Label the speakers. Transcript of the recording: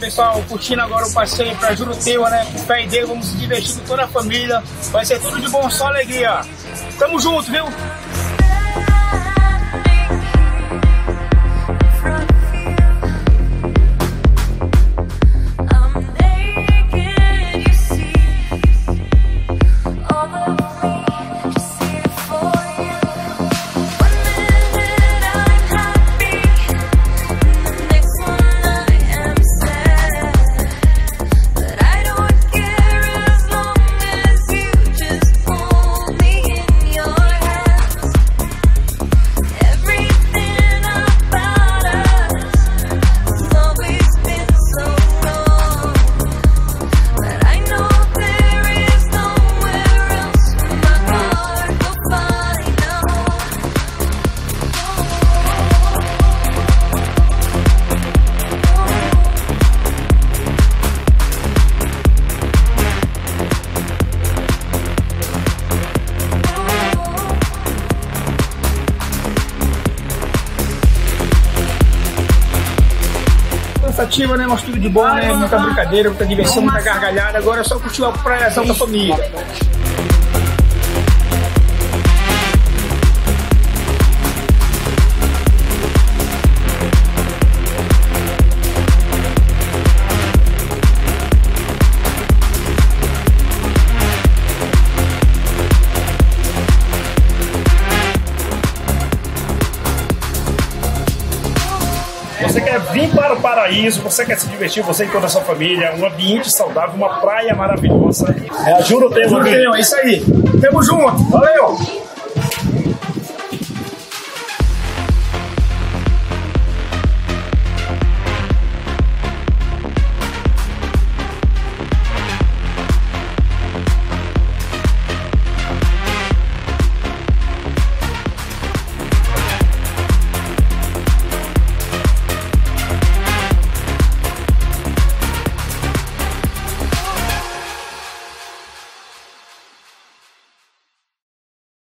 Speaker 1: pessoal, curtindo agora o passeio para Juruteua, né? Com fé em Deus, vamos se divertir com toda a família. Vai ser tudo de bom, só alegria. Tamo junto, viu? Cansativa, né? Mas tudo de bom, né? Muita brincadeira, muita diversão, muita gargalhada. Agora é só curtir a praiação da família.
Speaker 2: Você quer vir para o paraíso, você quer se divertir, você e toda a sua família, um ambiente saudável, uma praia maravilhosa. É a Juruteua.
Speaker 1: É isso aí. Tamo junto. Valeu!